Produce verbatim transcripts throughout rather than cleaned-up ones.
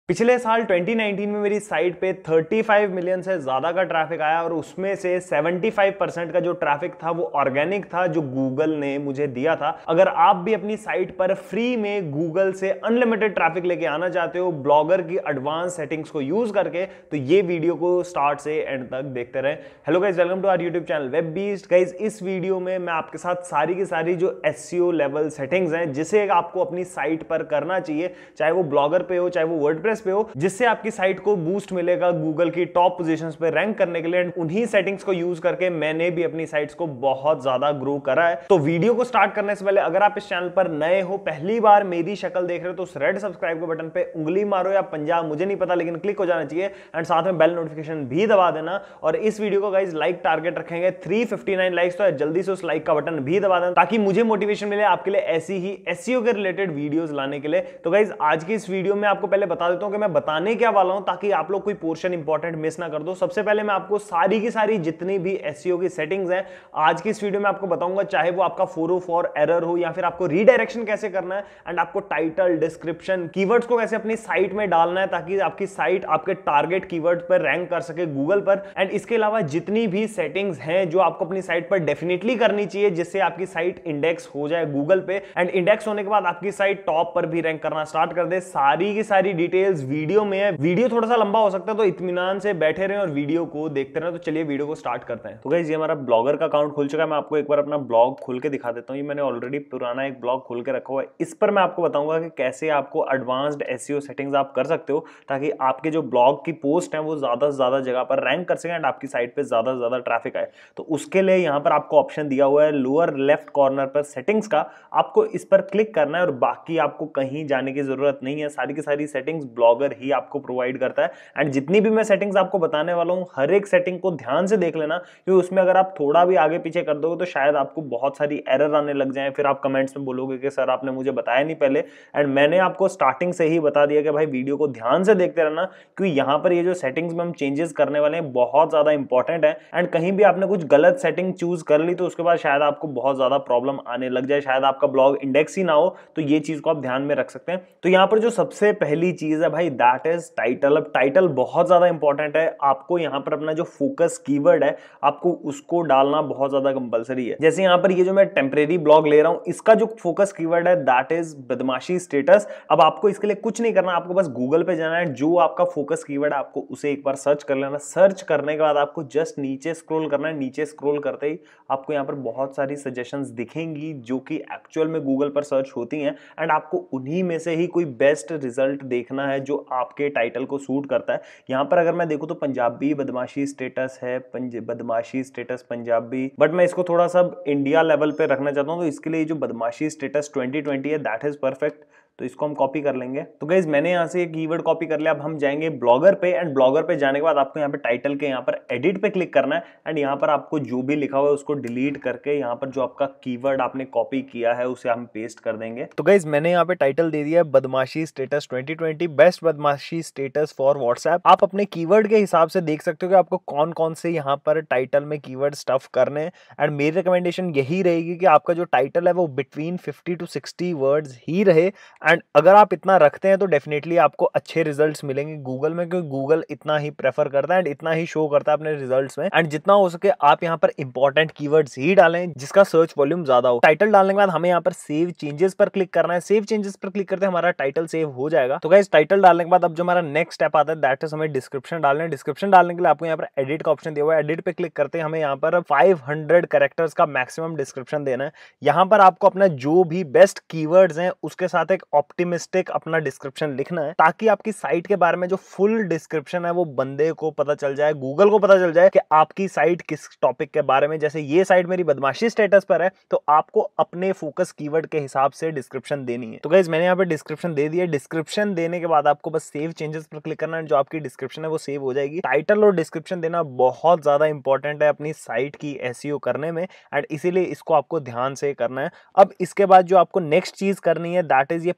पिछले साल twenty nineteen में मेरी साइट पे पैंतीस मिलियन से ज्यादा का ट्रैफिक आया और उसमें से पचहत्तर परसेंट का जो ट्रैफिक था वो ऑर्गेनिक था जो गूगल ने मुझे दिया था। अगर आप भी अपनी साइट पर फ्री में गूगल से अनलिमिटेड ट्रैफिक लेके आना चाहते हो ब्लॉगर की एडवांस सेटिंग्स को यूज करके, तो ये वीडियो को स्टार्ट से एंड तक देखते रहे। Hello guys, welcome to our YouTube channel Web Beast. Guys, इस वीडियो में मैं आपके साथ सारी की सारी जो एसईओ लेवल सेटिंग्स हैं जिसे आपको अपनी साइट पर करना चाहिए, चाहे वो ब्लॉगर पे हो चाहे वो वर्डप्रेस पे हो, जिससे आपकी साइट को बूस्ट मिलेगा गूगल की टॉप पोजीशंस पे रैंक करने के लिए। उन्हीं सेटिंग्स को यूज करके मैंने भी अपनी साइट्स को बहुत ज्यादा ग्रो करा है। तो वीडियो को स्टार्ट करने से पहले अगर आप इस चैनल पर नए हो, पहली बार मेरी शक्ल देख रहे हो, तो उस रेड सब्सक्राइब के बटन पे उंगली मारो या पंजाब, मुझे नहीं पता, लेकिन क्लिक हो जाना चाहिए एंड साथ में बेल नोटिफिकेशन भी दबा देना। और इस वीडियो को गाइस लाइक टारगेट रखेंगे तीन सौ उनसठ लाइक्स, तो जल्दी से उस लाइक का बटन भी दबा देना ताकि मुझे मोटिवेशन मिले आपके लिए ऐसी ही एसईओ के रिलेटेड वीडियोस लाने के लिए। तो गाइस आज की इस वीडियो में आपको पहले बता देता हूं कि मैं बताने क्या वाला हूं ताकि आप लोग कोई पोर्शन इंपॉर्टेंट मिस ना कर दो। सबसे पहले मैं आपको सारी की सारी जितनी भी एसईओ की सेटिंग्स हैं आज की इस वीडियो में आपको बताऊंगा, चाहे वो आपका फोर ओ फोर एरर हो या फिर आपको रीडायरेक्शन कैसे करना है एंड आपको टाइटल, डिस्क्रिप्शन, कीवर्ड्स को कैसे अपनी साइट में डालना है ताकि आपकी साइट आपके टारगेट कीवर्ड पर रैंक कर सके गूगल पर। एंड इसके अलावा जितनी भी सेटिंग्स हैं जो आपको अपनी साइट पर डेफिनेटली करनी चाहिए जिससे आपकी साइट इंडेक्स हो जाए गूगल पे एंड इंडेक्स होने के बाद आपकी साइट टॉप पर भी रैंक करना स्टार्ट कर दे। सारी की सारी डिटेल्स वीडियो में है। वीडियो थोड़ा सा लंबा हो सकता है तो इत्मीनान से बैठे रहें और वीडियो को देखते रहें। तो चलिए वीडियो को स्टार्ट करते हैं। तो गाइस ये हमारा ब्लॉगर का अकाउंट खुल चुका है। मैं आपको एक बार अपना ब्लॉग खोल के दिखा देता हूं। ये मैंने ऑलरेडी पुराना एक ब्लॉग खोल के रखा हुआ है। इस पर मैं आपको बताऊंगा कि कैसे आपको एडवांस्ड एसईओ सेटिंग्स आप कर सकते हो ताकि आपके जो ब्लॉग की पोस्ट है वो ज्यादा से ज्यादा जगह पर रैंक कर सके एंड आपकी साइट पे ज्यादा से ज्यादा ट्रैफिक आए। तो उसके लिए यहाँ पर आपको ऑप्शन दिया हुआ है लोअर लेफ्ट कॉर्नर पर सेटिंग्स का, आपको इस पर क्लिक करना है और बाकी आपको कहीं जाने की जरूरत नहीं है। सारी की सारी सेटिंग्स ब्लॉगर ही आपको प्रोवाइड करता है एंड जितनी भी मैं सेटिंग्स आपको बताने वाला हूं हर एक सेटिंग को ध्यान से देख लेना, क्योंकि उसमें अगर आप थोड़ा भी आगे पीछे कर दोगे तो शायद आपको बहुत सारी एरर आने लग जाए। फिर आप कमेंट्स में बोलोगे कि सर आपने मुझे बताया नहीं पहले। एंड मैंने आपको स्टार्टिंग से ही बता दिया कि भाई वीडियो को ध्यान से देखते रहना, क्योंकि यहाँ पर ये जो सेटिंग्स में हम चेंजेस करने वाले हैं बहुत ज्यादा इंपॉर्टेंट है। एंड कहीं भी आपने कुछ गलत सेटिंग चूज कर ली तो उसके बाद शायद आपको बहुत ज्यादा प्रॉब्लम आने लग जाए, शायद आपका ब्लॉग इंडेक्स ही ना हो। तो ये चीज को आप ध्यान में रख सकते हैं। तो यहाँ पर जो सबसे पहली चीज है भाई दैट इज टाइटल। अब टाइटल बहुत ज्यादा इंपॉर्टेंट है। आपको यहाँ पर अपना जो फोकस कीवर्ड है आपको उसको डालना बहुत ज्यादा कंपलसरी है। जैसे यहाँ पर ये जो मैं टेम्परेरी ब्लॉग ले रहा हूं इसका जो फोकस कीवर्ड है दैट इज बदमाशी स्टेटस। अब आपको इसके लिए कुछ नहीं करना, आपको बस गूगल पे जाना है, जो आपका फोकस कीवर्ड है आपको उसे एक बार सर्च कर लेना। सर्च करने के बाद आपको जस्ट नीचे स्क्रॉल करना है। नीचे स्क्रॉल करते ही आपको यहाँ पर बहुत सारी सजेशंस दिखेंगी जो कि एक्चुअल में गूगल पर सर्च होती हैं एंड आपको उन्हीं में से ही कोई बेस्ट रिजल्ट देखना है जो आपके टाइटल को सूट करता है। यहाँ पर अगर मैं देखूं तो पंजाबी बदमाशी स्टेटस है, बदमाशी स्टेटस पंजाबी, बट मैं इसको थोड़ा सा इंडिया लेवल पे रखना चाहता हूं तो इसके लिए जो बदमाशी स्टेटस ट्वेंटी ट्वेंटी है दैट इज परफेक्ट। तो इसको हम कॉपी कर लेंगे। तो गाइस मैंने यहाँ से एक कीवर्ड कॉपी कर लिया। अब हम जाएंगे ब्लॉगर पे एंड ब्लॉगर पे जाने के बाद आपको यहाँ पे टाइटल के यहाँ पर एडिट पे क्लिक करना है एंड यहाँ पर आपको जो भी लिखा हुआ है उसको डिलीट करके यहाँ पर जो आपका कीवर्ड आपने कॉपी किया है उसे हम पेस्ट कर देंगे। तो गाइस मैंने यहाँ पे टाइटल दे दिया है बदमाशी स्टेटस ट्वेंटी ट्वेंटी, बेस्ट बदमाशी स्टेटस फॉर व्हाट्सएप। आप अपने कीवर्ड के हिसाब से देख सकते हो कि आपको कौन कौन से यहाँ पर टाइटल में कीवर्ड स्टफ करने हैं एंड मेरी रिकमेंडेशन यही रहेगी कि आपका जो टाइटल है वो between fifty to sixty words ही रहे। एंड अगर आप इतना रखते हैं तो डेफिनेटली आपको अच्छे रिजल्ट्स मिलेंगे गूगल में, क्योंकि गूगल इतना ही प्रेफर करता है एंड इतना ही शो करता है अपने रिजल्ट्स में। एंड जितना हो सके आप यहाँ पर इंपॉर्टेंट कीवर्ड्स ही डालें जिसका सर्च वॉल्यूम ज्यादा हो। टाइटल डालने के बाद हमें यहाँ पर सेव चेंजेस पर क्लिक करना है। सेव चेंजेस पर क्लिक करते हमारा टाइटल सेव हो जाएगा। तो गाइस टाइटल डालने के बाद अब जो हमारा नेक्स्ट स्टेप आता है दैट इज हमें डिस्क्रिप्शन डालना है। डिस्क्रिप्शन डालने के लिए आपको यहाँ पर एडिट का ऑप्शन दिया हुआ है। एडिट पे क्लिक करते हमें यहाँ पर फाइव हंड्रेड कैरेक्टर्स का मैक्सिमम डिस्क्रिप्शन देना है। यहाँ पर आपको अपना जो भी बेस्ट कीवर्ड्स हैं उसके साथ एक ऑप्टिमिस्टिक अपना डिस्क्रिप्शन लिखना है ताकि आपकी साइट के बारे में जो फुल डिस्क्रिप्शन है वो बंदे को पता चल जाए, गूगल को पता चल जाए कि आपकी साइट किस टॉपिक के बारे में। जैसे ये साइट मेरी बदमाशी स्टेटस पर है तो आपको अपने फोकस कीवर्ड के हिसाब से डिस्क्रिप्शन देनी है। तो गाइस मैंने यहाँ पे डिस्क्रिप्शन दे दिया। डिस्क्रिप्शन देने के बाद आपको बस सेव चेंजेस पर क्लिक करना है। जो आपकी डिस्क्रिप्शन है वो सेव हो जाएगी। टाइटल और डिस्क्रिप्शन देना बहुत ज्यादा इंपॉर्टेंट है अपनी साइट की एसईओ करने में एंड इसीलिए इसको आपको ध्यान से करना है। अब इसके बाद जो आपको नेक्स्ट चीज करनी है दैट इज ये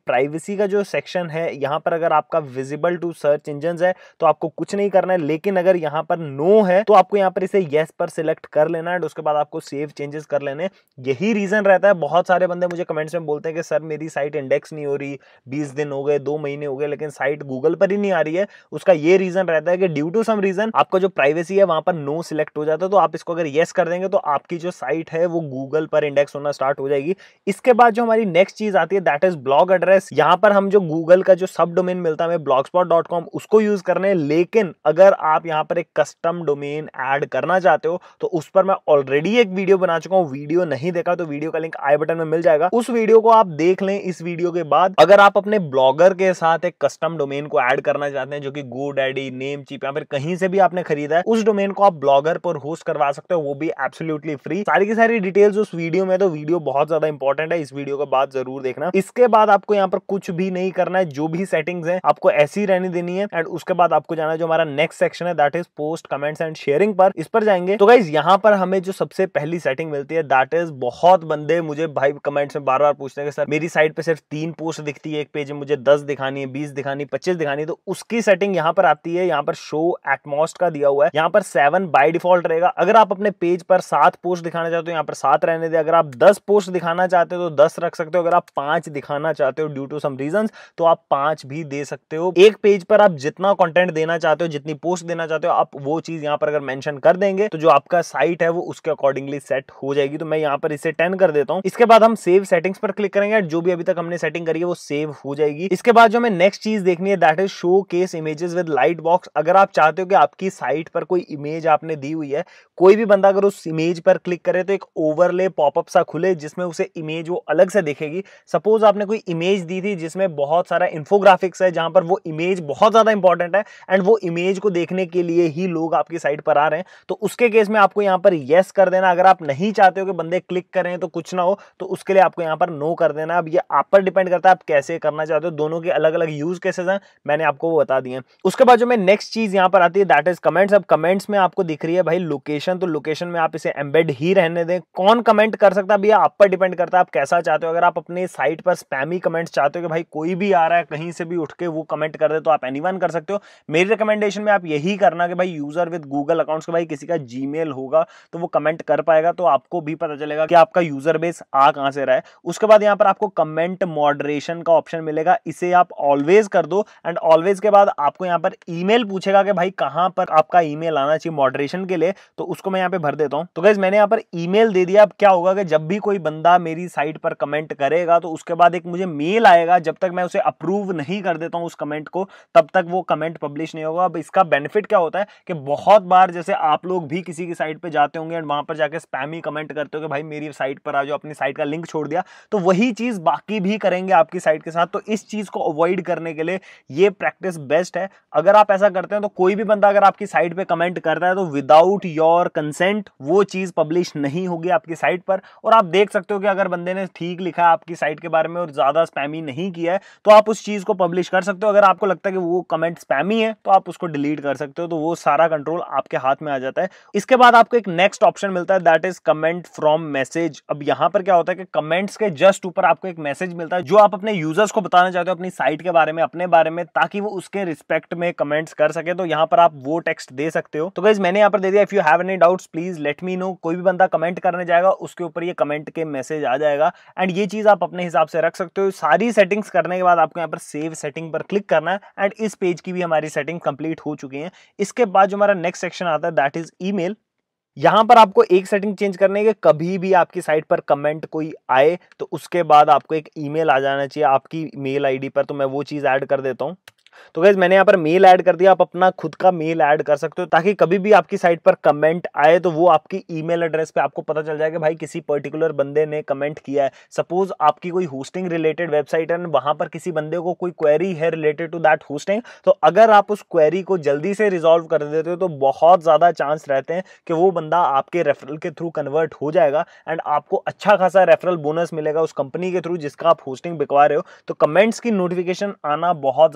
प्राइवेसी का जो सेक्शन है यहाँ पर अगर आपका विजिबल टू सर्च इंजन है तो आपको कुछ नहीं करना है, लेकिन अगर यहाँ पर नो है तो आपको यहाँ पर इसे येस पर सिलेक्ट कर लेना है, उसके बाद आपको सेव चेंजेस कर लेने। यही रीजन रहता है, बहुत सारे बंदे मुझे कमेंट्स में बोलते हैं कि सर मेरी साइट इंडेक्स नहीं हो रही, बीस दिन हो गए, दो महीने हो गए, लेकिन साइट गूगल पर ही नहीं आ रही है। उसका ये रीजन रहता है कि ड्यू टू सम रीजन आपका जो प्राइवेसी है वहां पर नो सिलेक्ट हो जाता है। तो आप इसको अगर येस कर देंगे तो आपकी जो साइट है वो गूगल पर इंडेक्स होना स्टार्ट हो जाएगी। इसके बाद जो हमारी नेक्स्ट चीज आती है दैट इज ब्लॉग एड्रेस। यहाँ पर हम जो गूगल का जो सब डोमेन मिलता है हमें ब्लॉगस्पॉट डॉट कॉम उसको यूज करने हैं, लेकिन अगर आप यहाँ पर एक कस्टम डोमेन ऐड करना चाहते हो तो उस पर मैं ऑलरेडी एक वीडियो बना चुका हूँ। वीडियो नहीं देखा तो वीडियो का लिंक आई बटन में मिल जाएगा, उस वीडियो को आप देख लें। इस वीडियो के बाद अगर आप अपने ब्लॉगर के साथ एक कस्टम डोमेन को ऐड करना चाहते हैं जो कि गोडैडी, नेमचीप या फिर कहीं से भी आपने खरीदा है, उस डोमेन को आप ब्लॉगर पर होस्ट करवा सकते हो, वो भी एब्सोल्युटली फ्री। सारी की सारी डिटेल्स उस वीडियो में, तो वीडियो बहुत ज्यादा इंपॉर्टेंट है, इस वीडियो के बाद जरूर देखना। इसके बाद आपको यहाँ पर कुछ भी नहीं करना है, जो भी सेटिंग्स हैं आपको ऐसी रहने देनी है। एंड उसके बाद आपको जाना है जो हमारा नेक्स्ट सेक्शन है that is post, comments and sharing पर। इस पर जाएंगे तो गाइस यहाँ पर हमें जो सबसे पहली सेटिंग मिलती है दैट इज, बहुत बंदे मुझे भाई कमेंट्स में बार बार पूछते हैं कि सर मेरी साइट पे सिर्फ तीन पोस्ट दिखती है एक पेज में, मुझे दस दिखानी है, बीस दिखानी है, पच्चीस दिखानी है। तो उसकी सेटिंग यहाँ पर आती है, यहाँ पर शो एटमॉस्ट का दिया हुआ है, यहाँ पर सेवन बाय डिफॉल्ट रहेगा। अगर आप अपने पेज पर सात पोस्ट दिखाना चाहते हो यहाँ पर सात रहने दे, अगर आप दस पोस्ट दिखाना चाहते हो तो दस रख सकते हो, अगर आप पांच दिखाना चाहते हो ड्यू टू सम रीजंस तो आप पांच भी दे सकते हो। एक पेज पर आप जितना कंटेंट देना चाहते हो, जितनी पोस्ट देना चाहते हो, आप वो चीज यहाँ पर अगर मेंशन कर देंगे तो जो आपका साइट है वो उसके अकॉर्डिंगली सेट हो जाएगी। तो मैं यहाँ पर इसे टेन कर देता हूँ। इसके बाद हम सेव सेटिंग्स पर क्लिक करेंगे, जो भी अभी तक हमने सेटिंग करी है वो सेव हो जाएगी। इसके बाद जो हमें नेक्स्ट चीज देखनी है that is showcase images with light box. अगर आप चाहते हो कि आपकी साइट पर कोई इमेज आपने दी हुई है, कोई भी बंदा अगर उस इमेज पर क्लिक करे तो एक ओवरले पॉपअप सा खुले जिसमें उसे इमेज वो अलग से दिखेगी। सपोज आपने कोई इमेज दी थी जिसमें बहुत सारा इंफोग्राफिक्स है, जहां पर वो इमेज बहुत ज्यादा इंपॉर्टेंट है एंड वो इमेज को देखने के लिए ही लोग आपकी साइट पर आ रहे हैं, तो उसके केस में आपको यहाँ पर यस कर देना। अगर आप नहीं चाहते हो कि बंदे क्लिक करें तो कुछ ना हो, तो उसके लिए आपको यहाँ पर नो कर देना। अब ये आप पर डिपेंड करता है आप कैसे करना चाहते हो, दोनों के अलग अलग यूज केसेस हैं, मैंने आपको वो बता दिए। उसके बाद जो मैं नेक्स्ट चीज यहाँ पर आती है दैट इज कमेंट्स। अब कमेंट्स में आपको दिख रही है भाई लोकेशन, तो लोकेशन में आप इसे एम्बेड ही रहने दें। कौन कमेंट कर सकता है भैया, आप पर डिपेंड करता है आप कैसा चाहते हो। अगर आप अपने साइट पर स्पैमी कमेंट्स चाहते हो कि भाई कोई भी आ रहा है कहीं से भी उठ के वो कमेंट कर दे, तो आप एनीवन कर सकते हो। मेरी रिकमेंडेशन में आप यही करना कि भाई यूजर विद गूगल अकाउंट्स के भाई किसी का जीमेल होगा तो वो कमेंट कर पाएगा, तो आपको भी पता चलेगा कि आपका यूजर बेस आ कहां से रहा है। उसके बाद यहाँ पर आपको कमेंट मॉडरेशन का ऑप्शन मिलेगा, इसे आप ऑलवेज कर दो। एंड ऑलवेज के बाद आपको यहाँ पर ईमेल पूछेगा कि भाई कहां पर आपका ईमेल आना चाहिए मॉडरेशन के लिए, तो उसको मैं यहाँ पे भर देता हूं। तो गाइस मैंने यहाँ पर ईमेल दे दिया। अब क्या होगा कि जब भी कोई बंदा मेरी साइट पर कमेंट करेगा तो उसके बाद एक मुझे मेल आएगा, जब तक मैं उसे अप्रूव नहीं कर देता हूं उस कमेंट को तब तक वो कमेंट पब्लिश नहीं होगा। अब इसका बेनिफिट क्या होता है कि बहुत बार जैसे आप लोग भी किसी की साइट पे जाते होंगे एंड वहां पर जाके स्पैमी कमेंट करते हो कि भाई मेरी साइट पर आ जाओ, अपनी साइट का लिंक छोड़ दिया, तो वही चीज बाकी भी करेंगे आपकी साइट के साथ। तो इस चीज को अवॉइड करने के लिए ये प्रैक्टिस बेस्ट है। अगर आप ऐसा करते हैं तो कोई भी बंदा अगर आपकी साइट पे कमेंट करता है तो विदाउट योर कंसेंट वो चीज पब्लिश नहीं होगी आपकी साइट पर। और आप देख सकते हो कि अगर बंदे ने ठीक लिखा है आपकी साइट के बारे में और ज्यादा स्पैमी नहीं किया है तो आप उस चीज को पब्लिश कर सकते हो। अगर आपको लगता है कि वो कमेंट स्पैमी है तो आप उसको डिलीट कर सकते हो, तो वो सारा कंट्रोल आपके हाथ में आ जाता है। इसके बाद आपको एक नेक्स्ट ऑप्शन मिलता है that is comment from message. अब यहां पर क्या होता है कि कमेंट्स के जस्ट ऊपर आपको एक मैसेज मिलता है जो आप अपने यूजर्स को बताना चाहते हो अपनी साइट के बारे में, अपने बारे में, ताकि वो उसके रिस्पेक्ट में कमेंट्स कर सके। तो यहां पर आप वो टेक्स्ट दे सकते हो। तो गाइस मैंने यहां पर दे दिया, if you have any doubts please let me know. कोई भी बंदा कमेंट करने जाएगा उसके ऊपर ये कमेंट के मैसेज आ जाएगा एंड ये चीज आप अपने हिसाब से रख सकते हो। सारी सेटिंग्स करने के बाद आपको यहाँ पर सेव सेटिंग पर क्लिक करना है एंड इस पेज की भी हमारी सेटिंग कंप्लीट हो चुकी है। इसके बाद जो हमारा नेक्स्ट सेक्शन आता है दैट इज ईमेल। यहां पर आपको एक सेटिंग चेंज करने के, कभी भी आपकी साइट पर कमेंट कोई आए तो उसके बाद आपको एक ईमेल आ जाना चाहिए आपकी मेल आईडी पर। तो मैं वो चीज ऐड कर देता हूं। तो गाइस मैंने यहाँ पर मेल ऐड कर दिया, आप अपना खुद का मेल ऐड कर सकते हो ताकि कभी भी आपकी साइट पर कमेंट आए तो वो आपकी ईमेल एड्रेस पे आपको पता चल जाए कि भाई किसी पर्टिकुलर बंदे ने कमेंट किया है। सपोज आपकी कोई होस्टिंग रिलेटेड वेबसाइट है, वहां पर किसी बंदे को कोई क्वेरी है रिलेटेड टू दैट होस्टिंग, तो अगर आप उस क्वेरी को जल्दी से रिजॉल्व कर देते हो तो बहुत ज्यादा चांस रहते हैं कि वो बंदा आपके रेफरल के थ्रू कन्वर्ट हो जाएगा एंड आपको अच्छा खासा रेफरल बोनस मिलेगा उस कंपनी के थ्रू जिसका आप होस्टिंग बिकवा रहे हो। तो कमेंट्स की नोटिफिकेशन आना बहुत ज्यादा इंपॉर्टेंट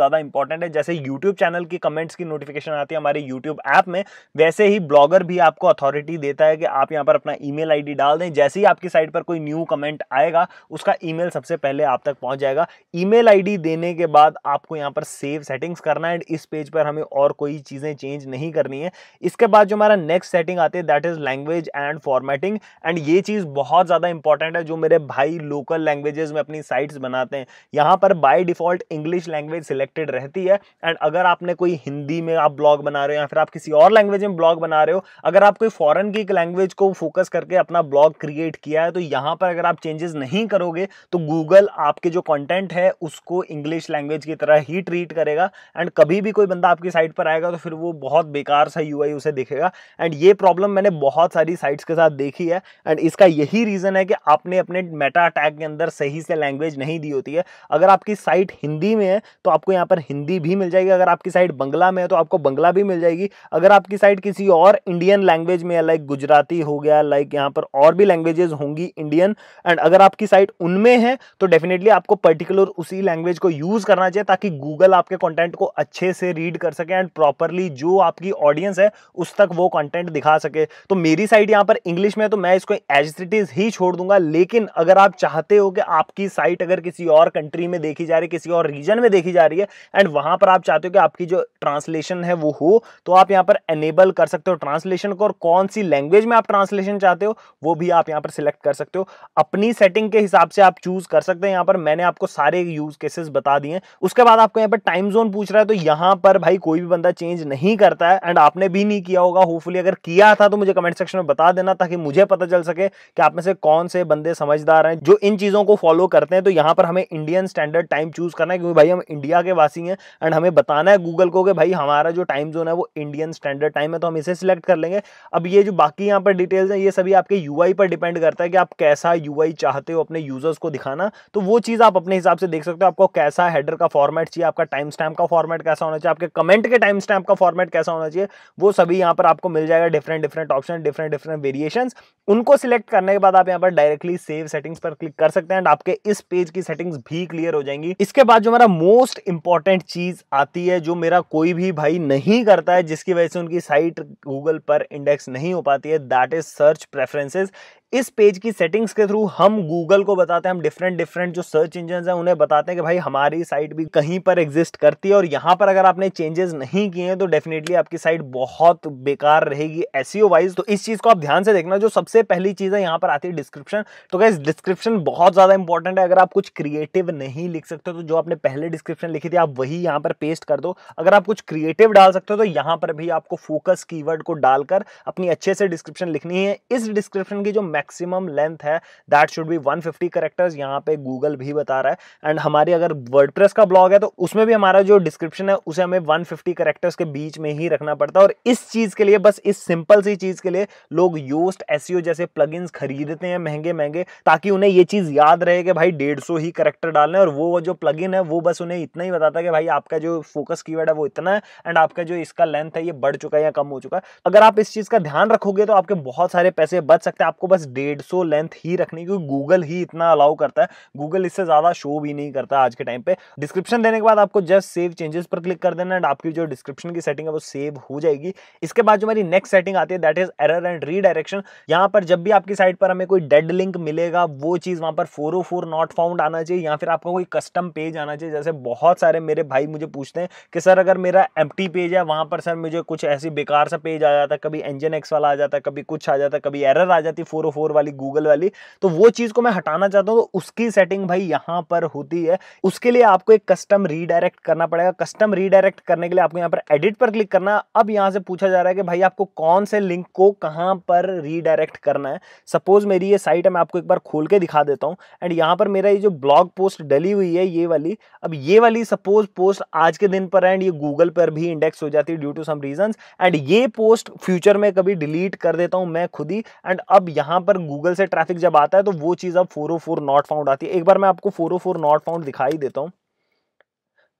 इंपॉर्टेंट है। जैसे यूट्यूब चैनल की कमेंट्स की नोटिफिकेशन आती है हमारे यूट्यूब ऐप में, वैसे ही ब्लॉगर भी आपको अथॉरिटी देता है कि आप यहाँ पर अपना ईमेल आईडी डाल दें। जैसे ही आपकी साइट पर कोई न्यू कमेंट आएगा उसका ईमेल सबसे पहले आप तक पहुंच जाएगा। ईमेल आईडी देने के बाद आपको यहाँ पर सेव सेटिंग्स करना है। इस पेज पर हमें और कोई चीजें चेंज नहीं करनी है। इसके बाद जो हमारा नेक्स्ट सेटिंग आती है that is language and formatting, and ये चीज बहुत ज्यादा इंपॉर्टेंट है जो मेरे भाई लोकल लैंग्वेजेस में अपनी साइट्स बनाते हैं। यहाँ पर by default English language selected रहती है, एंड अगर आपने कोई हिंदी में आप ब्लॉग बना रहे हो या फिर आप किसी और लैंग्वेज में ब्लॉग बना रहे हो, अगर आप कोई फॉरेन की लैंग्वेज को फोकस करके अपना ब्लॉग क्रिएट किया है, तो यहाँ पर अगर आप चेंजेस नहीं करोगे तो गूगल आपके जो कंटेंट है उसको इंग्लिश लैंग्वेज की तरह ही ट्रीट करेगा, एंड कभी भी कोई बंदा आपकी साइट पर आएगा तो फिर वो बहुत बेकार सा यूआई उसे दिखेगा। एंड ये प्रॉब्लम मैंने बहुत सारी साइट्स के साथ देखी है, एंड इसका यही रीजन है कि आपने अपने मेटा टैग के अंदर सही से लैंग्वेज नहीं दी होती है। अगर आपकी साइट हिंदी में है तो आपको यहाँ पर हिंदी भी मिल जाएगी, अगर आपकी साइट बंगला में है तो आपको बंगला भी मिल जाएगी, अगर आपकी साइट किसी और इंडियन लैंग्वेज में है लाइक गुजराती हो गया, लाइक यहाँ पर और भी लैंग्वेजेस होंगी इंडियन, एंड अगर आपकी साइट उनमें है तो डेफिनेटली आपको पर्टिकुलर उसी लैंग्वेज को यूज करना चाहिए ताकि गूगल आपके कंटेंट को अच्छे से रीड कर सके एंड प्रॉपरली जो आपकी ऑडियंस है उस तक वो कंटेंट दिखा सके। तो मेरी साइट यहाँ पर इंग्लिश में है तो मैं इसको एज इट इज ही छोड़ दूंगा, लेकिन अगर आप चाहते हो कि आपकी साइट अगर किसी और कंट्री में देखी जा रही है, किसी और रीजन में देखी जा रही है, एंड वहां पर आप चाहते हो कि आपकी जो ट्रांसलेशन है वो हो, तो आप यहाँ पर एनेबल कर सकते हो ट्रांसलेशन को, और कौन सी लैंग्वेज में आप ट्रांसलेशन चाहते हो वो भी आप यहाँ पर सिलेक्ट कर सकते हो। अपनी सेटिंग के हिसाब से आप चूज कर सकते हैं। यहाँ पर मैंने आपको सारे यूज केसेस बता दिए। उसके बाद आपको यहाँ पर टाइम जोन पूछ रहा है, तो यहाँ पर भाई कोई भी बंदा चेंज नहीं करता है, एंड आपने भी नहीं किया होगा। होपफुली अगर किया था तो मुझे कमेंट सेक्शन में बता देना ताकि मुझे पता चल सके कि आप में से कौन से बंदे समझदार हैं जो इन चीजों को फॉलो करते हैं। तो यहाँ पर हमें इंडियन स्टैंडर्ड टाइम चूज करना है क्योंकि भाई हम इंडिया के वासी हैं, एंड हमें बताना है गूगल को कि भाई हमारा जो टाइम जोन है वो इंडियन स्टैंडर्ड टाइम है, तो हम इसे सिलेक्ट कर लेंगे। अब ये जो बाकी यहाँ पर डिटेल्स हैं ये सभी आपके यूआई पर डिपेंड करता है कि आप कैसा यूआई चाहते हो अपने यूजर्स को दिखाना, तो वो चीज आप अपने हिसाब से देख सकते हो। आपको कैसा हेडर का फॉर्मेट चाहिए, आपका टाइम स्टैम्प का फॉर्मेट कैसा होना चाहिए, आपके कमेंट के टाइम स्टैम्प का फॉर्मेट कैसा होना चाहिए, वो सभी यहाँ पर आपको मिल जाएगा। Different different option, different different variations, उनको सिलेक्ट करने के बाद आप यहाँ पर डायरेक्टली सेव सेटिंग्स पर क्लिक कर सकते हैं एंड आपके इस पेज की सेटिंग्स भी क्लियर हो जाएंगी। इसके बाद जो हमारा मोस्ट इंपॉर्टेंट चीज आती है जो मेरा कोई भी भाई नहीं करता है, जिसकी वजह से उनकी साइट गूगल पर इंडेक्स नहीं हो पाती है, दैट इज सर्च प्रेफरेंसेस। इस पेज की सेटिंग्स के थ्रू हम गूगल को बताते हैं, हम डिफरेंट डिफरेंट जो सर्च इंजन हैं उन्हें बताते हैं कि भाई हमारी साइट भी कहीं पर एग्जिस्ट करती है, और यहाँ पर अगर आपने चेंजेस नहीं किए हैं तो डेफिनेटली आपकी साइट बहुत बेकार रहेगी एसईओ वाइज। तो इस चीज को आप ध्यान से देखना। जो सबसे पहली चीज है यहाँ पर आती है डिस्क्रिप्शन। तो गाइस डिस्क्रिप्शन बहुत ज्यादा इंपॉर्टेंट है। अगर आप कुछ क्रिएटिव नहीं लिख सकते तो जो आपने पहले डिस्क्रिप्शन लिखी थी आप वही यहाँ पर पेस्ट कर दो। अगर आप कुछ क्रिएटिव डाल सकते हो तो यहाँ पर भी आपको फोकस कीवर्ड को डालकर अपनी अच्छे से डिस्क्रिप्शन लिखनी है। इस डिस्क्रिप्शन की जो मैक्सिमम लेंथ है that should be one fifty characters, यहाँ पे गूगल भी बता रहा है। एंड हमारी अगर वर्डप्रेस का ब्लॉग है तो उसमें भी हमारा जो डिस्क्रिप्शन है उसे हमें वन फिफ्टी कैरेक्टर्स के बीच में ही रखना पड़ता है। और इस चीज के लिए, बस इस सिंपल सी चीज के लिए लोग योस्ट एसईओ जैसे प्लगइन्स खरीदते हैं महंगे महंगे, ताकि उन्हें ये चीज याद रहे कि भाई डेढ़ सौ ही कैरेक्टर डालने, और वो जो प्लगइन है वो बस उन्हें इतना ही बताता है कि भाई आपका जो फोकस कीवर्ड है वो इतना है एंड आपका जो इसका लेंथ है ये बढ़ चुका है या कम हो चुका है। अगर आप इस चीज का ध्यान रखोगे तो आपके बहुत सारे पैसे बच सकते हैं। आपको बस डेढ़ सौ लेंथ ही रखनी, क्योंकि गूगल ही इतना अलाउ करता है, गूगल इससे ज्यादा शो भी नहीं करता आज के टाइम पे। डिस्क्रिप्शन देने के बाद आपको जस्ट सेव चेंजेस पर क्लिक कर देना एंड आपकी जो डिस्क्रिप्शन की सेटिंग है वो सेव हो जाएगी। इसके बाद जो हमारी नेक्स्ट सेटिंग आती है that is error and redirection. यहाँ पर जब भी आपकी साइट पर हमें कोई डेड लिंक मिलेगा वो चीज वहां पर four o four not found आना चाहिए, या फिर आपका कोई कस्टम पेज आना चाहिए। जैसे बहुत सारे मेरे भाई मुझे पूछते हैं कि सर अगर मेरा एम्प्टी पेज है वहां पर सर मुझे कुछ ऐसी बेकार सा पेज आ जाता है, कभी इंजन एक्स वाला आ जाता है, कभी कुछ आ जाता है, कभी एरर आ जाती है फोर ओ फोर वाली गूगल वाली, तो वो चीज को मैं हटाना चाहता हूं तो उसकी सेटिंग भाई यहां पर होती है। उसके लिए आपको एक कस्टम रीडायरेक्ट करना पड़ेगा। कस्टम रीडायरेक्ट करने के लिए आपको यहां पर एडिट पर क्लिक करना है। अब यहां से पूछा जा रहा है कि भाई आपको कौन से लिंक को कहां पर रीडायरेक्ट करना है। सपोज मेरी ये साइट है, मैं आपको एक बार खोल के दिखा देता हूं। एंड यहां पर मेरा ये जो ब्लॉग पोस्ट डली हुई है ये वाली, अब ये वाली सपोज पोस्ट आज के दिन पर है एंड ये गूगल पर भी इंडेक्स हो जाती है due to some reasons, and ये पोस्ट फ्यूचर में कभी डिलीट कर देता हूं मैं खुद ही, एंड अब यहां पर गूगल से ट्रैफिक जब आता है तो वो चीज अब four o four not found आती है। एक बार मैं आपको four o four not found दिखाई देता हूं।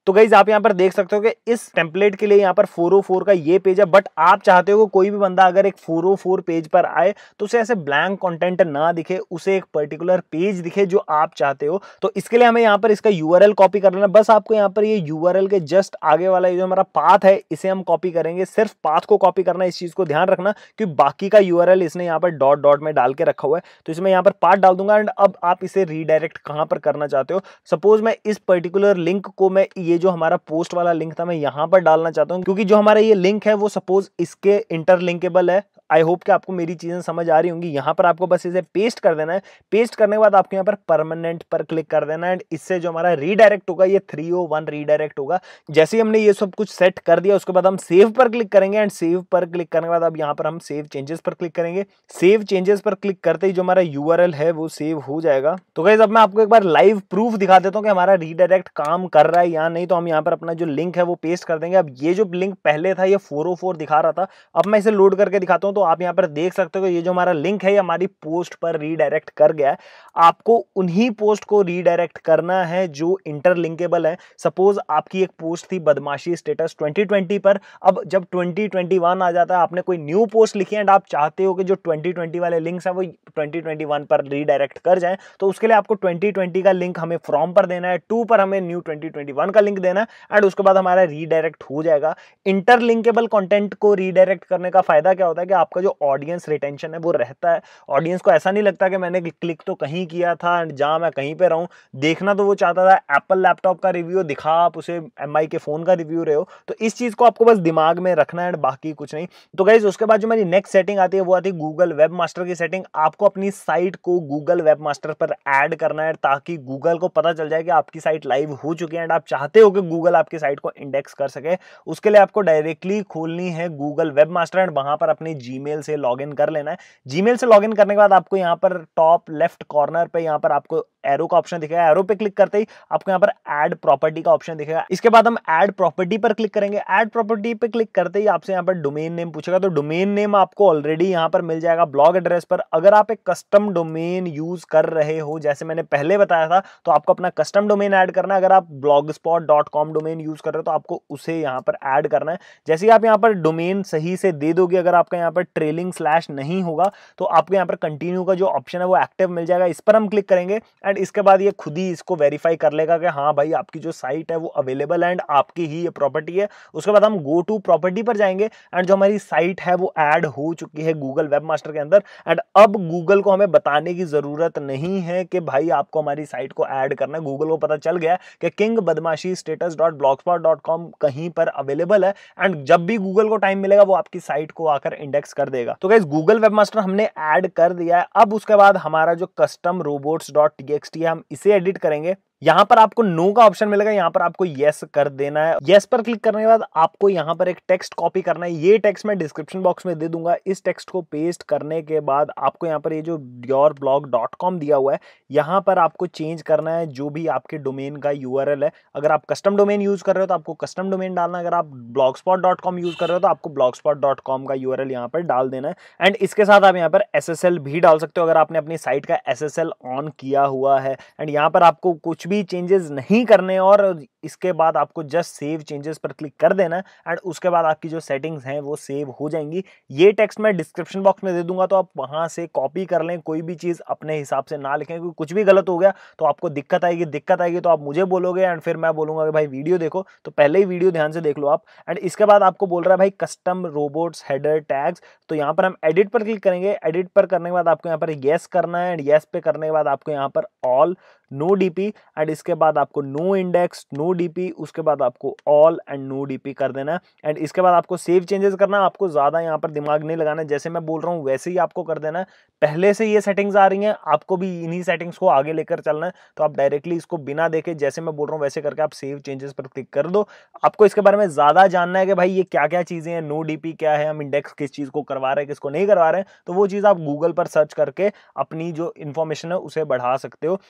तो गाइज आप यहाँ पर देख सकते हो कि इस टेम्पलेट के लिए यहाँ पर फोर ओ फोर का ये पेज है, बट आप चाहते हो कोई भी बंदा अगर एक फोर ओ फोर पेज पर आए तो उसे ऐसे ब्लैंक कंटेंट ना दिखे, उसे एक पर्टिकुलर पेज दिखे जो आप चाहते हो। तो इसके लिए हमें यहाँ पर इसका यूआरएल कॉपी कर लेना। बस आपको यहाँ पर ये यूआरएल के जस्ट आगे वाला ये जो हमारा पाथ है इसे हम कॉपी करेंगे। सिर्फ पाथ को कॉपी करना, इस चीज को ध्यान रखना क्योंकि बाकी का यूआरएल इसने यहाँ पर डॉट डॉट में डाल के रखा हुआ है। तो इसमें यहाँ पर पाथ डाल दूंगा एंड अब आप इसे रीडायरेक्ट कहां पर करना चाहते हो। सपोज मैं इस पर्टिकुलर लिंक को, मैं ये जो हमारा पोस्ट वाला लिंक था मैं यहां पर डालना चाहता हूं क्योंकि जो हमारा ये लिंक है वो सपोज इसके इंटरलिंकेबल है। आई होप कि आपको मेरी चीजें समझ आ रही होंगी। यहाँ पर आपको बस इसे पेस्ट कर देना है। पेस्ट करने के बाद आपको यहाँ पर परमानेंट पर क्लिक कर देना है एंड इससे जो हमारा रीडायरेक्ट होगा ये थ्री ओ वन रीडायरेक्ट होगा। जैसे ही हमने ये सब कुछ सेट कर दिया उसके बाद हम सेव पर क्लिक करेंगे एंड सेव पर क्लिक करने के बाद अब यहाँ पर हम सेव चेंजेस पर क्लिक करेंगे। सेव चेंजेस पर क्लिक करते ही जो हमारा यूआरएल है वो सेव हो जाएगा। तो गाइस अब मैं आपको एक बार लाइव प्रूफ दिखा देता हूँ कि हमारा रीडायरेक्ट काम कर रहा है या नहीं। तो हम यहाँ पर अपना जो लिंक है वो पेस्ट कर देंगे। अब ये जो लिंक पहले था ये फोर ओ फोर दिखा रहा था, अब मैं इसे लोड करके दिखाता हूँ। तो आप यहाँ पर देख सकते हो कि ये जो हमारा लिंक है ये हमारी पोस्ट पर रीडायरेक्ट कर गया है। आपको उन्हीं पोस्ट को रीडायरेक्ट करना है जो इंटरलिंकेबल है। सपोज आपकी एक पोस्ट थी बदमाशी स्टेटस ट्वेंटी ट्वेंटी पर, अब जब ट्वेंटी ट्वेंटी वन आ जाता है आपने कोई न्यू पोस्ट लिखी है एंड आप चाहते हो कि जो ट्वेंटी ट्वेंटी वाले लिंक्स है वो ट्वेंटी ट्वेंटी वन पर रीडायरेक्ट कर जाए, तो उसके लिए आपको ट्वेंटी ट्वेंटी का लिंक हमें फ्रॉम पर देना है, टू पर हमें न्यू ट्वेंटी ट्वेंटी वन का लिंक देना है एंड उसके बाद हमारा रीडायरेक्ट हो जाएगा। इंटरलिंकेबल कंटेंट को रीडायरेक्ट करने का फायदा क्या होता है कि आपका जो ऑडियंस रिटेंशन है वो रहता है। ऑडियंस को ऐसा नहीं लगता कि मैंने क्लिक तो कहीं किया था एंड जहां मैं कहीं पे रहूं, देखना तो वो चाहता था एप्पल लैपटॉप का रिव्यू दिखा, आप उसे एमआई के फोन का रिव्यू रहे हो। तो इस चीज को आपको बस दिमाग में रखना है, बाकी कुछ नहीं। तो गाइस उसके बाद जो मेरी नेक्स्ट सेटिंग आती है वो आती है गूगल वेब मास्टर की सेटिंग। आपको अपनी साइट को गूगल वेब मास्टर पर ऐड करना है ताकि गूगल को पता चल जाए कि आपकी साइट लाइव हो चुकी है एंड आप चाहते हो कि गूगल आपकी साइट को इंडेक्स कर सके। उसके लिए आपको डायरेक्टली खोलनी है गूगल वेब मास्टर एंड वहां पर अपनी जीमेल से लॉगिन कर लेना है। जीमेल से लॉगिन करने के बाद आपको यहाँ पर टॉप लेफ्ट कॉर्नर पे यहाँ पर आपको एरो का ऑप्शन दिखेगा। एरो पे क्लिक करते ही आपको यहाँ पर ऐड प्रॉपर्टी का ऑप्शन दिखेगा। इसके बाद हम ऐड प्रॉपर्टी पर क्लिक करेंगे। ऐड प्रॉपर्टी पे क्लिक करते ही आपसे यहाँ पर डोमेन नेम पूछेगा, तो डोमेन नेम आपको ऑलरेडी यहाँ पर मिल जाएगा ब्लॉग एड्रेस पर। अगर आप एक कस्टम डोमेन यूज कर रहे हो जैसे मैंने पहले बताया था तो आपको अपना कस्टम डोमेन ऐड करना है। अगर आप Blogspot dot com domain use कर रहे हो तो आपको उसे यहाँ पर ऐड करना है। जैसे ही आप यहाँ पर डोमेन सही से दे दोगे, अगर आपका यहाँ पर ट्रेलिंग स्लैश नहीं होगा तो आपको यहाँ पर कंटिन्यू का जो ऑप्शन है वो एक्टिव मिल जाएगा। इस पर हम क्लिक करेंगे एंड इसके बाद ये खुद ही इसको वेरीफाई कर लेगा कि हाँ भाई आपकी जो साइट है वो अवेलेबल है एंड आपकी ही ये प्रॉपर्टी है। उसके बाद हम गो टू प्रॉपर्टी पर जाएंगे एंड जो हमारी साइट है वो ऐड हो चुकी है गूगल वेब मास्टर के अंदर एंड अब गूगल को हमें बताने की जरूरत नहीं है कि भाई आपको हमारी साइट को ऐड करना है। गूगल को पता चल गया कि किंग बदमाशी status dot blogspot dot com कहीं पर अवेलेबल है एंड जब भी गूगल को टाइम मिलेगा वो आपकी साइट को आकर इंडेक्स कर देगा। तो गाइस गूगल वेब मास्टर हमने ऐड कर दिया है। अब उसके बाद हमारा जो कस्टम रोबोट्स डॉट टीएक्सटी है हम इसे एडिट करेंगे। यहां पर आपको नो का ऑप्शन मिलेगा, यहां पर आपको यस कर देना है। यस पर क्लिक करने के बाद आपको यहां पर एक टेक्स्ट कॉपी करना है। ये टेक्स्ट मैं डिस्क्रिप्शन बॉक्स में दे दूंगा। इस टेक्स्ट को पेस्ट करने के बाद आपको यहां पर ये जो योर ब्लॉग डॉट कॉम दिया हुआ है यहां पर आपको चेंज करना है जो भी आपके डोमेन का यूआरएल है। अगर आप कस्टम डोमेन यूज कर रहे हो तो आपको कस्टम डोमेन डालना है। अगर आप ब्लॉगस्पॉट डॉट कॉम यूज कर रहे हो तो आपको ब्लॉगस्पॉट डॉट कॉम का यूआरएल यहां पर डाल देना है एंड इसके साथ आप यहां पर एसएसएल भी डाल सकते हो अगर आपने अपनी साइट का एसएसएल ऑन किया हुआ है एंड यहां पर आपको कुछ भी चेंजेस नहीं करने और इसके बाद आपको जस्ट सेव चेंजेस पर क्लिक कर देना एंड उसके बाद आपकी जो सेटिंग्स हैं वो सेव हो जाएंगी। ये टेक्स्ट मैं डिस्क्रिप्शन बॉक्स में दे दूंगा तो आप वहां से कॉपी कर लें। कोई भी चीज अपने हिसाब से ना लिखें क्योंकि कुछ भी गलत हो गया तो आपको दिक्कत आएगी। दिक्कत आएगी तो आप मुझे बोलोगे एंड फिर मैं बोलूंगा कि भाई वीडियो देखो, तो पहले ही वीडियो ध्यान से देख लो आप। एंड इसके बाद आपको बोल रहा है भाई कस्टम रोबोट्स हेडर टैग्स, तो यहाँ पर हम एडिट पर क्लिक करेंगे। एडिट पर करने के बाद आपको यहाँ पर येस करना है एंड येस पे करने के बाद आपको यहाँ पर ऑल नो डीपी एंड इसके बाद आपको नो इंडेक्स नो डीपी, उसके बाद आपको ऑल एंड नो डीपी कर देना है एंड इसके बाद आपको सेव चेंजेस करना है। आपको ज्यादा यहाँ पर दिमाग नहीं लगाना है, जैसे मैं बोल रहा हूँ वैसे ही आपको कर देना है। पहले से ये सेटिंग्स आ रही हैं, आपको भी इन्हीं सेटिंग्स को आगे लेकर चलना है, तो आप डायरेक्टली इसको बिना देखे जैसे मैं बोल रहा हूँ वैसे करके आप सेव चेंजेस पर क्लिक कर दो। आपको इसके बारे में ज्यादा जानना है कि भाई ये क्या क्या चीजें हैं, नो डीपी क्या है, हम इंडेक्स किस चीज को करवा रहे हैं किसको नहीं करवा रहे हैं, तो वो चीज आप गूगल पर सर्च करके अपनी जो इन्फॉर्मेशन है उसे बढ़ा सकते हो। इसके बाद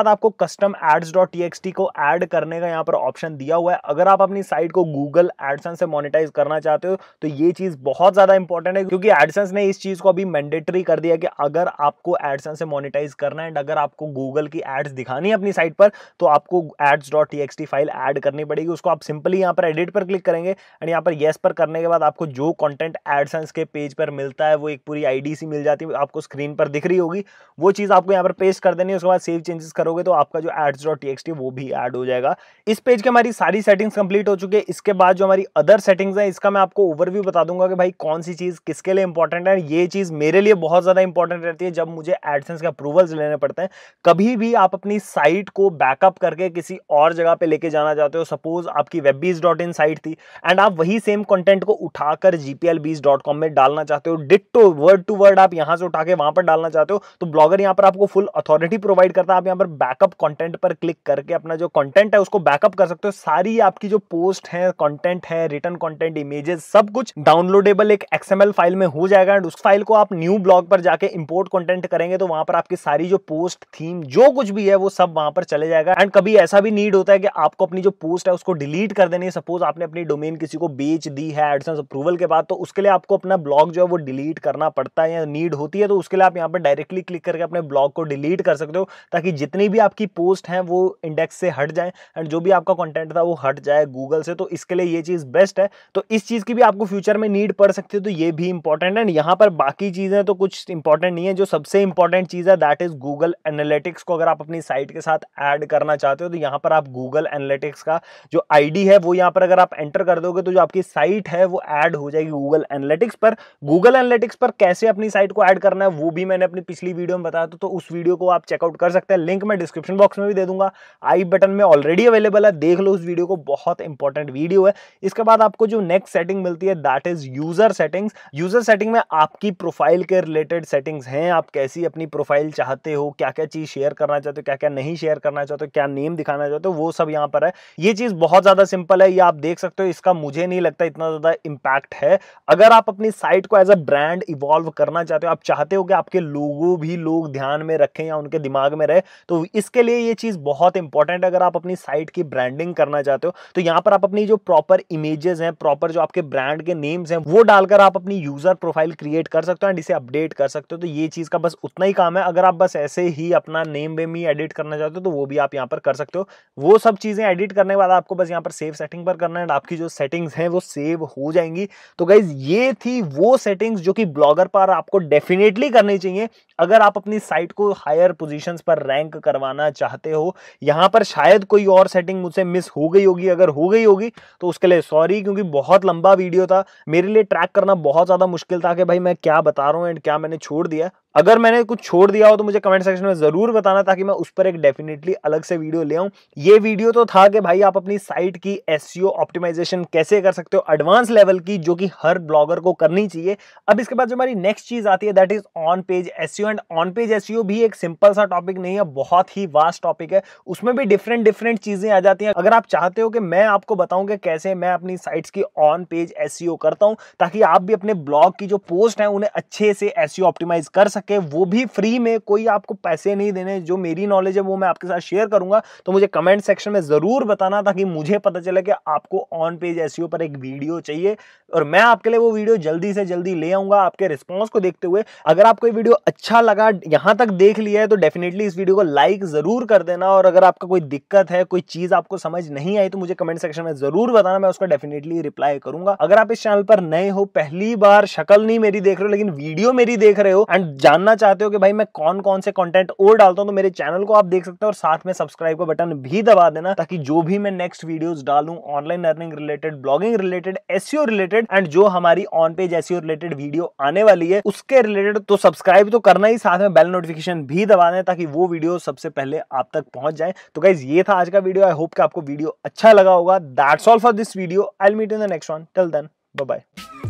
बाद आपको कस्टम एड्स डॉट टीएक्सटी को ऐड करने का यहाँ पर ऑप्शन दिया हुआ है। अगर आप अपनी साइट को गूगल एडसेंस से मोनेटाइज करना चाहते हो तो ये चीज बहुत ज्यादा इंपॉर्टेंट है, क्योंकि एडसेंस ने इस चीज को अभी मैंडेटरी कर दिया कि अगर आपको एडसेंस से मोनेटाइज करना है, अगर आपको गूगल की एड्स दिखानी है अपनी साइट पर, तो आपको ads dot TXT file add करनी पड़ेगी। उसको आप सिंपली यहाँ पर एडिट पर क्लिक करेंगे एंड यहाँ पर येस पर करने के बाद आपको जो कंटेंट एडसेंस के पेज पर मिलता है वो एक पूरी आईडी सी मिल जाती है, आपको स्क्रीन पर दिख रही होगी। वो चीज आपको यहाँ पर पेस्ट कर देनी है। उसके बाद सेव चेंजेस करोगे तो आपका जो एड्स डॉट टीएक्सटी वो भी ऐड हो जाएगा। इस पेज की हमारी सारी सेटिंग्स कंप्लीट हो चुकी है। इसके बाद जो हमारी अदर सेटिंग्स है इसका मैं आपको ओवरव्यू बता दूंगा कि भाई कौन सी चीज किसके लिए इंपॉर्टेंट है। ये चीज मेरे लिए बहुत ज्यादा इंपॉर्टेंट रहती है जब मुझे एडसेंस के अप्रूवल्स लेने पड़ते हैं। कभी भी आप अपनी साइट को बैकअप करके किसी और जगह पे लेके जाना चाहते हो, सपोज आपकी वेबबीज डॉट इन साइट थी एंड आप वही सेम कंटेंट को उठाकर जीपीएलबीज डॉट कॉम में डालना चाहते हो, डिट्टो वर्ड टू वर्ड आप यहां से उठा के वहां पर डालना चाहते हो, तो ब्लॉगर यहां पर आपको फुल अथॉरिटी प्रोवाइड करता है। आप यहां पर बैकअप कंटेंट पर क्लिक करके अपना जो कंटेंट है उसको बैकअप कर सकते हो। सारी आपकी जो पोस्ट है, कंटेंट है, रिटन कंटेंट, इमेजेस, सब कुछ डाउनलोडेबल एक एक्सएमएल फाइल में हो जाएगा एंड उस फाइल को आप न्यू ब्लॉग पर जाके इंपोर्ट कंटेंट करेंगे तो वहां पर आपकी सारी जो पोस्ट, थीम, जो कुछ भी है वो सब वहां पर चले जाएगा। एंड कभी ऐसा भी नीड होता है कि आपको अपनी जो पोस्ट है उसको डिलीट कर देनी है, सपोज आपने अपनी डोमेन किसी को बेच दी है एडसेंस अप्रूवल के बाद, तो उसके लिए आपको अपना ब्लॉग जो है वो डिलीट करना पड़ता है या नीड होती है, तो उसके लिए आप यहाँ पर डायरेक्टली क्लिक करके अपने ब्लॉग को डिलीट कर सकते हो ताकि जितनी भी आपकी पोस्ट है वो इंडेक्स से हट जाए एंड जो भी आपका कंटेंट था वो हट जाए गूगल से। तो इसके लिए ये चीज बेस्ट है। तो इस चीज की भी आपको फ्यूचर में नीड पड़ सकती है, तो ये भी इंपॉर्टेंट है। यहाँ पर बाकी चीजें तो कुछ इंपॉर्टेंट नहीं है। जो सबसे इंपॉर्टेंट चीज है दैट इज गूगल एनालिटिक्स को अगर आप अपनी साइट के साथ ऐड करना चाहते हो तो यहाँ पर आप गूगल एनालिटिक्स का जो आईडी है वो यहाँ पर अगर आप एंटर कर दोगे तो जो आपकी साइट है वो ऐड हो जाएगी गूगल एनालिटिक्स पर। गूगल एनालिटिक्स पर कैसे अपनी साइट को ऐड करना है वो भी मैंने अपनी पिछली वीडियो में बताया था, तो उस वीडियो को आप चेकआउट कर सकते हैं। लिंक मैं डिस्क्रिप्शन बॉक्स में भी दे दूंगा, आई बटन में ऑलरेडी अवेलेबल है, देख लो उस वीडियो को, बहुत इंपॉर्टेंट वीडियो है। इसके बाद आपको जो नेक्स्ट सेटिंग मिलती है that is user settings. User setting में आपकी प्रोफाइल के रिलेटेड सेटिंग्स हैं, आप कैसी अपनी प्रोफाइल चाहते हो, क्या क्या चीज शेयर करना चाहते हो, क्या क्या नहीं शेयर करना चाहते हो, क्या नेम दिखाना चाहते हो, वो सब यहाँ पर है। ये चीज बहुत ज्यादा सिंपल है, ये आप देख सकते हो। इसका मुझे नहीं लगता इतना ज्यादा इंपैक्ट है। अगर आप अपनी साइट को एज अ ब्रांड इवॉल्व करना चाहते हो, आप चाहते हो कि आपके लोगो भी लोग ध्यान में रखें या उनके दिमाग में रहे, तो इसके लिए ये चीज बहुत इंपॉर्टेंट है। अगर आप अपनी साइट की ब्रांडिंग करना चाहते हो तो यहाँ पर आप अपनी जो प्रॉपर इमेजेस हैं, प्रॉपर जो आपके ब्रांड के नेम्स हैं वो डालकर आप अपनी यूजर प्रोफाइल क्रिएट कर सकते हो एंड इसे अपडेट कर सकते हो। तो ये चीज का बस उतना ही काम है। अगर आप बस ऐसे ही अपना नेम वेम ही एडिट करना चाहते हो तो वो भी आप यहाँ पर कर सकते हो। वो सब चीजें एडिट करने के बाद आपको बस यहाँ पर सेव सेटिंग पर करना है, आपकी जो सेटिंग्स हैं वो सेव हो जाएंगी। तो गाइज ये थी वो सेटिंग्स जो कि ब्लॉगर पर आपको डेफिनेटली करनी चाहिए अगर आप अपनी साइट को हायर पोजीशंस पर रैंक करवाना चाहते हो। यहाँ पर शायद कोई और सेटिंग मुझसे मिस हो गई होगी, अगर हो गई होगी तो उसके लिए सॉरी, क्योंकि बहुत लंबा वीडियो था, मेरे लिए ट्रैक करना बहुत ज्यादा मुश्किल था कि भाई मैं क्या बता रहा हूँ एंड क्या मैंने छोड़ दिया। अगर मैंने कुछ छोड़ दिया हो तो मुझे कमेंट सेक्शन में जरूर बताना ताकि मैं उस पर एक डेफिनेटली अलग से वीडियो ले आऊं। ये वीडियो तो था कि भाई आप अपनी साइट की एसईओ ऑप्टिमाइजेशन कैसे कर सकते हो एडवांस लेवल की, जो कि हर ब्लॉगर को करनी चाहिए। अब इसके बाद जो हमारी नेक्स्ट चीज आती है that is on page SEO. And on page SEO भी एक सिंपल सा टॉपिक नहीं है, बहुत ही वास्ट टॉपिक है। उसमें भी डिफरेंट डिफरेंट चीजें आ जाती हैं। अगर आप चाहते हो कि मैं आपको बताऊं कि कैसे मैं अपनी साइट्स की ऑन पेज एसईओ करता हूं ताकि आप भी अपने ब्लॉग की जो पोस्ट है उन्हें अच्छे से एसईओ ऑप्टिमाइज कर सके, वो भी फ्री में, कोई आपको पैसे नहीं देने, जो मेरी नॉलेज है वो मैं आपके साथ शेयर करूंगा, तो मुझे कमेंट सेक्शन में जरूर बताना ताकि मुझे पता चले कि आपको ऑन पेज एसईओ पर एक वीडियो चाहिए और मैं आपके लिए वो वीडियो जल्दी से जल्दी ले आऊंगा आपके रिस्पॉन्स को देखते हुए। अगर आपको ये वीडियो अच्छा लगा, यहां तक देख लिया है, तो डेफिनेटली इस वीडियो को लाइक जरूर कर देना और अगर आपका कोई दिक्कत है, कोई चीज आपको समझ नहीं आई तो मुझे कमेंट सेक्शन में जरूर बताना, मैं उसका डेफिनेटली रिप्लाई करूंगा। अगर आप इस चैनल पर नए हो, पहली बार, शक्ल नहीं मेरी देख रहे हो लेकिन वीडियो मेरी देख रहे हो एंड जानना चाहते हो कि भाई मैं कौन कौन से कंटेंट और डालता हूं, तो मेरे चैनल को आप देख सकते हो और साथ में सब्सक्राइब का बटन भी दबा देना ताकि जो भी मैं नेक्स्ट वीडियोस डालूं online earning related, blogging related, SEO related and जो हमारी on page SEO related video आने वाली है उसके रिलेटेड, तो सब्सक्राइब तो करना ही, साथ में बेल नोटिफिकेशन भी दबा दें ताकि वो वीडियो सबसे पहले आप तक पहुंच जाए। तो गाइज ये था आज का वीडियो। आई होप कि आपको वीडियो अच्छा लगा होगा। That's all for this video. I will meet in the next one. Till then bye bye.